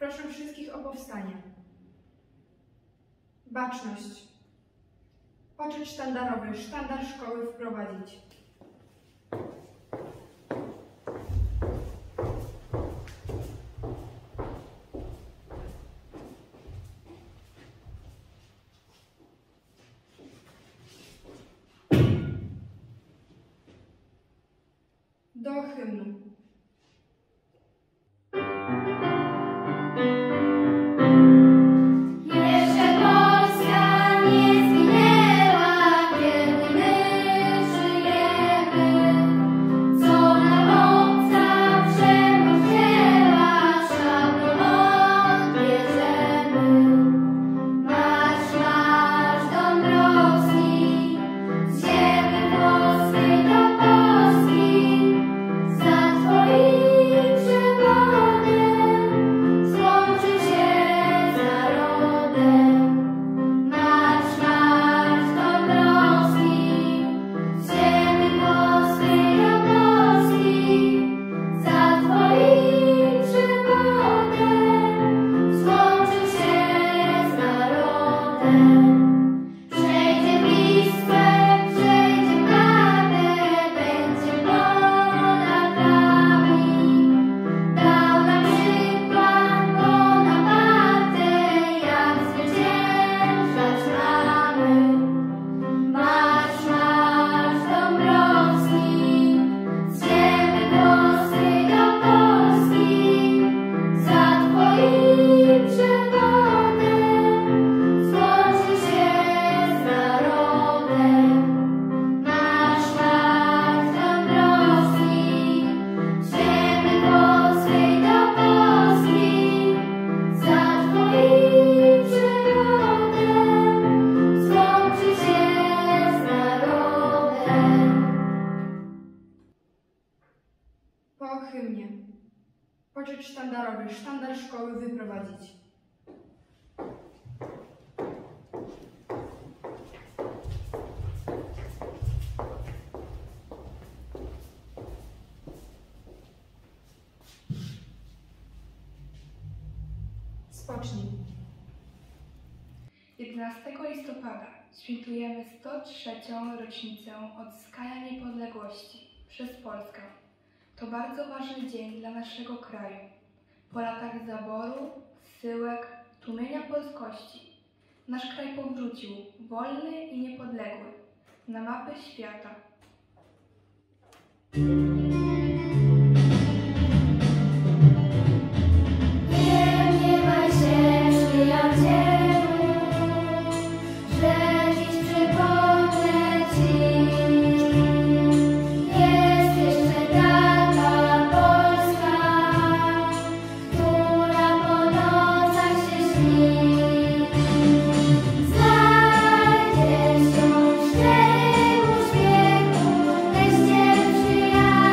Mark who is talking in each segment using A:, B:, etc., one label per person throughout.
A: Proszę wszystkich o powstanie. Baczność. Poczet sztandarowy, sztandar szkoły wprowadzić. Do hymnu. Po hymnie. Poczet sztandarowy, sztandar szkoły wyprowadzić. Spocznij.
B: 11 listopada świętujemy 103. rocznicę odzyskania niepodległości przez Polskę. To bardzo ważny dzień dla naszego kraju. Po latach zaboru, zsyłek, tłumienia polskości, nasz kraj powrócił wolny i niepodległy na mapę świata.
C: Znajdziesz ją w śniegu, śniegu, leście przyjaciół.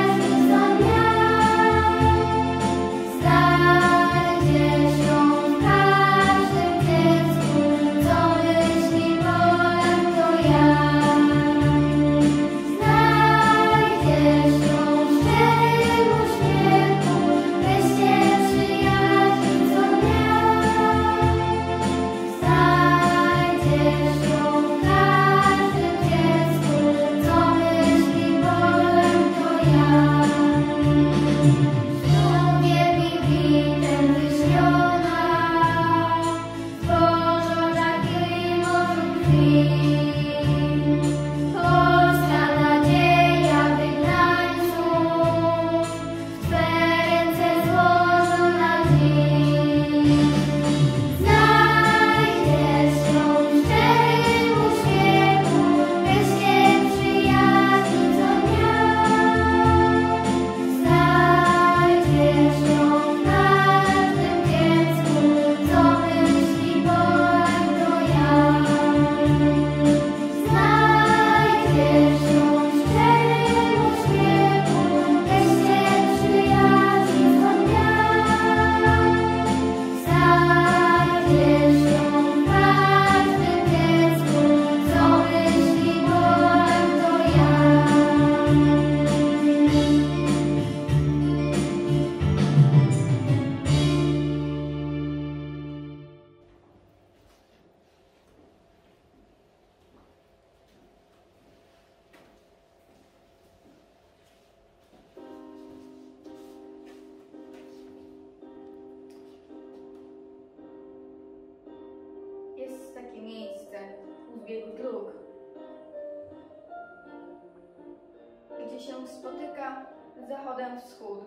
C: gdzie się spotyka z zachodem wschód.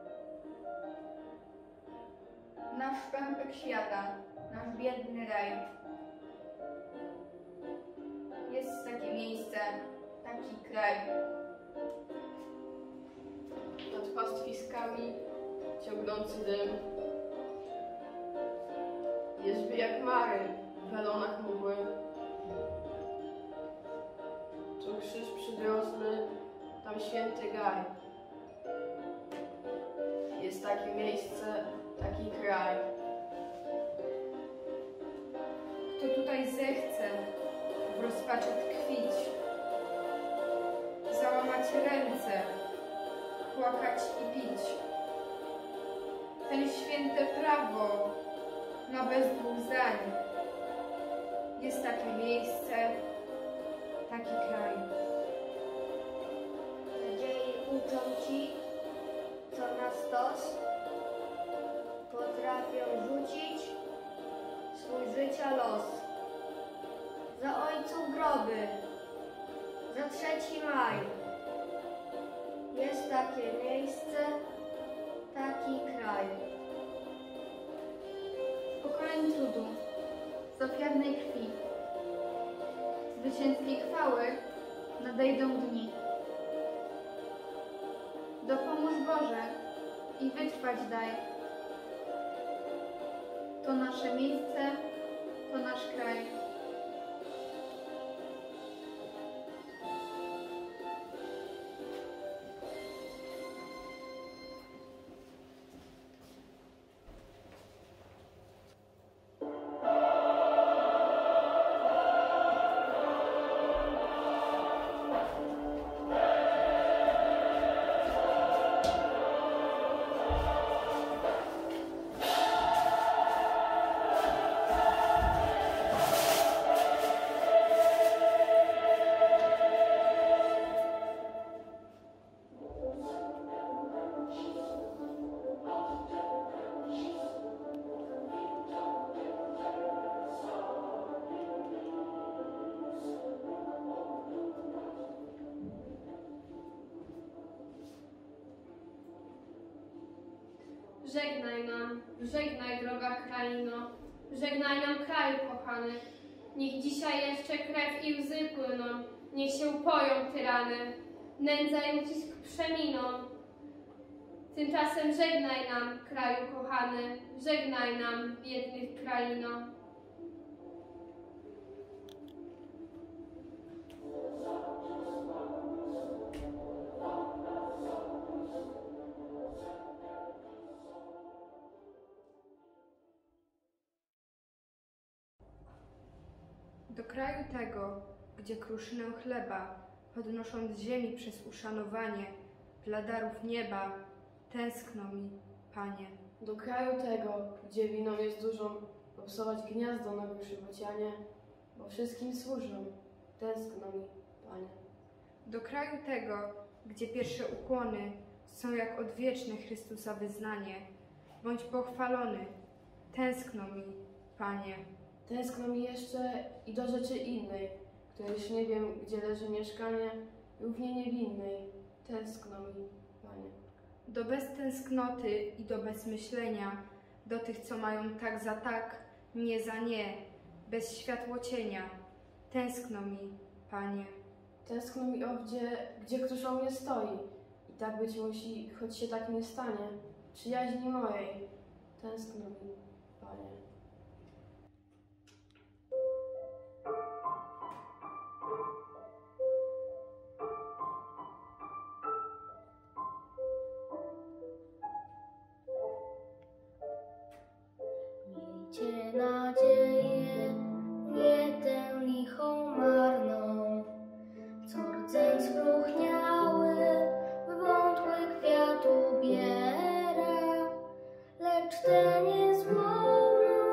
C: Nasz pępek świata, nasz biedny raj. Jest takie miejsce, taki kraj.
D: Nad pastwiskami ciągnący dym. Jeżby jak mary w welonach mgły. Tu krzyż przydrożny, tam święty gaj. Jest takie miejsce, taki kraj.
A: Kto tutaj zechce w rozpaczy tkwić, załamać ręce, płakać i pić, ten święte prawo ma bez dwóch zdań. Jest takie miejsce, taki kraj.
E: Nadziei uczą ci, co na stos potrafią rzucić swój życia los. Za ojców groby, za 3 maj. Jest takie miejsce, taki kraj.
C: Pokoleń trudu, z ofiarnej krwi, zwycięskiej chwały nadejdą dni. Dopomóż Boże i wytrwać daj. To nasze miejsce, to nasz kraj.
F: Żegnaj droga kraino, żegnaj nam kraju kochany. Niech dzisiaj jeszcze krew i łzy płyną, niech się upoją tyrany, nędza i ucisk przeminą. Tymczasem żegnaj nam kraju kochany, żegnaj nam biednych kraino.
A: Do kraju tego, gdzie kruszynę chleba, podnosząc z ziemi przez uszanowanie dla darów nieba, tęskno mi, Panie.
D: Do kraju tego, gdzie winą jest dużą, obsować gniazdo na wyższym bocianie, bo wszystkim służą, tęskno mi, Panie.
A: Do kraju tego, gdzie pierwsze ukłony są jak odwieczne Chrystusa wyznanie, bądź pochwalony, tęskno mi, Panie.
D: Tęskno mi jeszcze i do rzeczy innej, którejś nie wiem, gdzie leży mieszkanie, równie niewinnej, tęskno mi, Panie.
A: Do beztęsknoty i do bezmyślenia, do tych, co mają tak za tak, nie za nie, bez światłocienia, tęskno mi, Panie.
D: Tęskno mi owdzie, gdzie ktoś o mnie stoi. I tak być musi, choć się tak nie stanie, przyjaźni mojej, tęskno mi, Panie.
E: Miejcie nadzieję, nie tę lichą marną, co rdzeń spróchniały w wątły kwiat ubiera, lecz tę niezłomną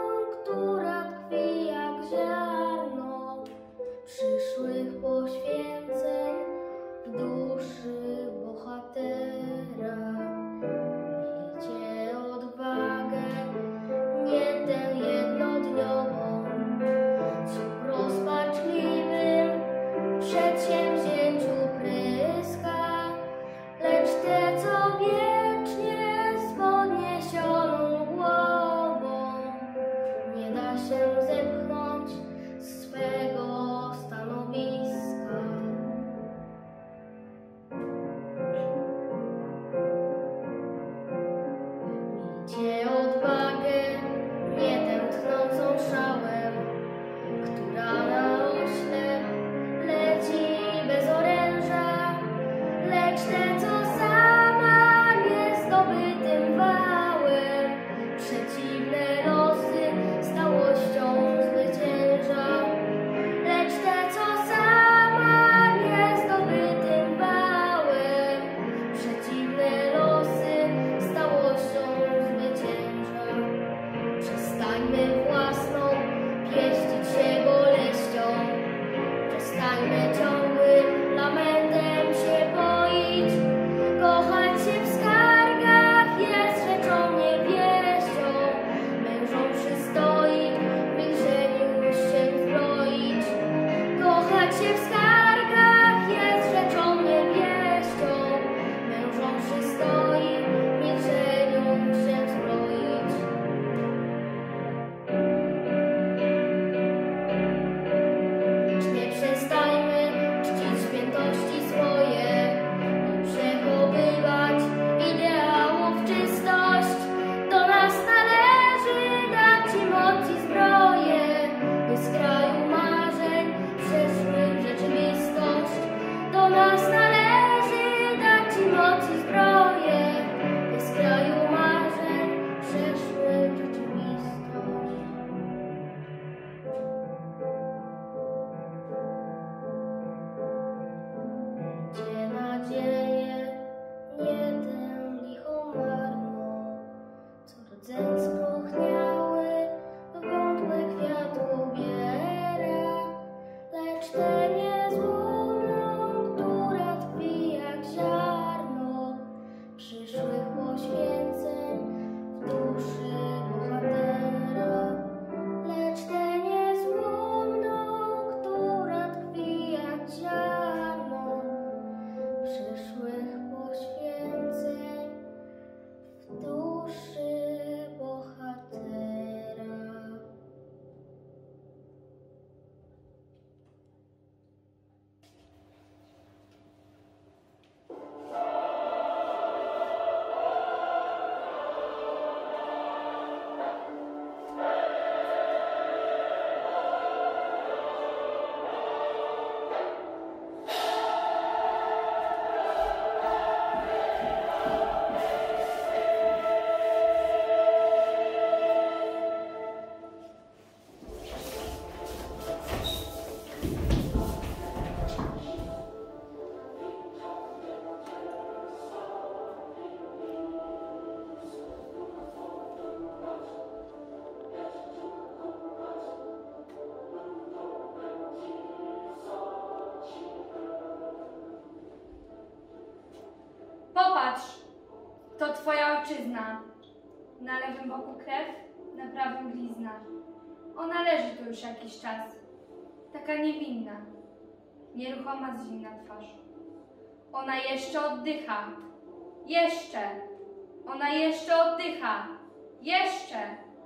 B: Popatrz, to twoja ojczyzna. Na lewym boku krew, na prawym blizna. Ona leży tu już jakiś czas. Taka niewinna, nieruchoma zimna twarz. Ona jeszcze oddycha. Jeszcze. Ona jeszcze oddycha. Jeszcze.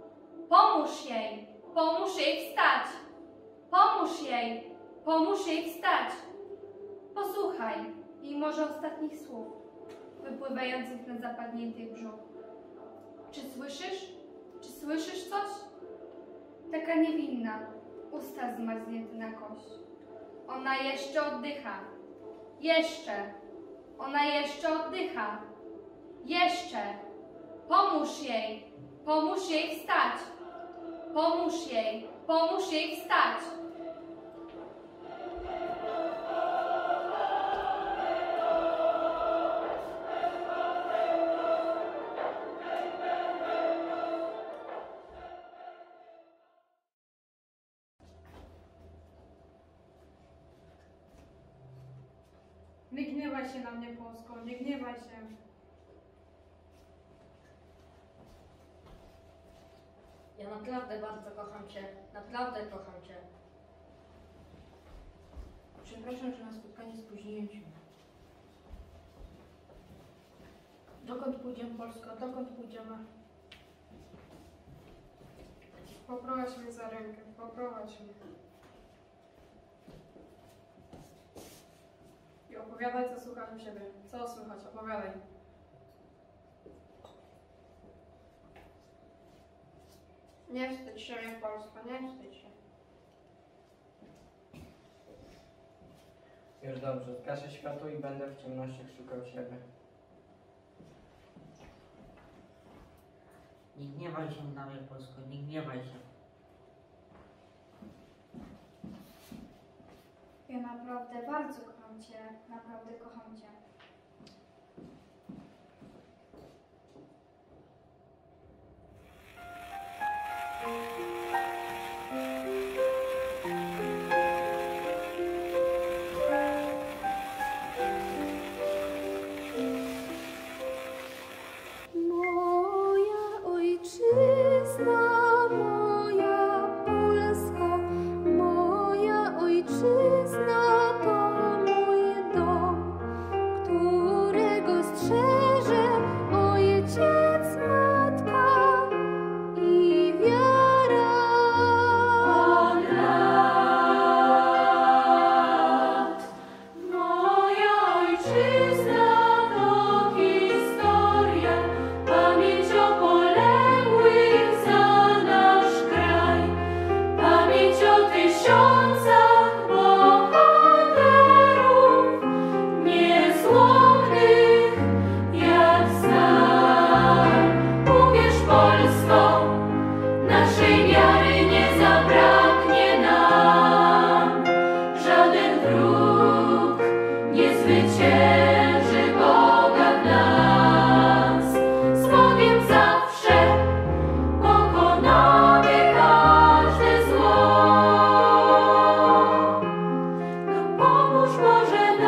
B: Pomóż jej wstać. Pomóż jej wstać. Posłuchaj jej może ostatnich słów, wypływających na zapadnięty brzuch. Czy słyszysz coś? Taka niewinna, usta zmarznięte na kość. Ona jeszcze oddycha. Jeszcze. Ona jeszcze oddycha. Jeszcze. Pomóż jej wstać. Pomóż jej wstać.
G: Nie gniewaj się na mnie, Polsko, nie gniewaj się.
H: Ja naprawdę bardzo kocham Cię, naprawdę kocham Cię. Przepraszam, że na spotkanie spóźniłem się. Dokąd pójdziemy, Polsko? Dokąd pójdziemy?
G: Poprowadź mnie za rękę, poprowadź mnie. I opowiadaj, co słychać u siebie. Co słychać? Opowiadaj.
A: Nie wstydź się mnie, Polsko, nie wstydź się.
I: Już dobrze, zgaszę światło i będę w ciemnościach szukał siebie.
J: Nie gniewaj się na mnie, Polsko, nie gniewaj się.
B: Ja naprawdę bardzo kocham Cię, naprawdę kocham Cię.
K: Moja ojczyzna, moja Polsko, moja ojczyzna to mój dom, którego strzeże ojciec, matka i wiara. Od lat moja ojczyzna to historia, pamięć o poległych za nasz kraj, pamięć o tysiącach bohaterów, niezłomnych jak stal. Uwierz, Polsko, naszej wiary nie zabraknie nam. Żaden wróg nie zwycięży Boga w nas. Słowiem zawsze pokonamy każde zło. No pomóż Boże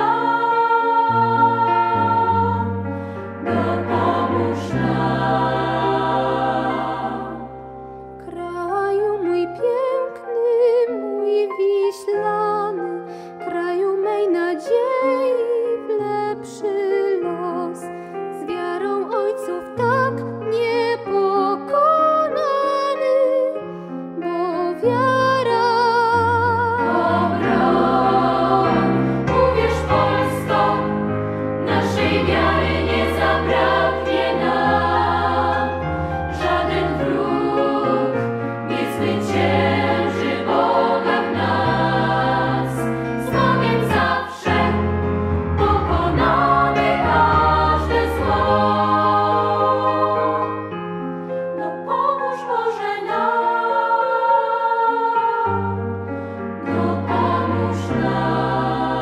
K: nam, no pomóż nam. Kraju mój piękny, mój wiślany, kraju mej nadziei w lepszy los, z wiarą ojców tak niepokonany, bo wiara to broń. Uwierz, Polsko, naszej wiary nie zabraknie nam. Żaden wróg nie zwycięży Boga w nas. Słowiem zawsze pokonamy każde zło. No pomóż Boże nam, no pomóż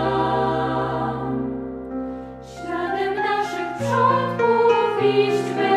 K: nam. Śladem naszych przodków iść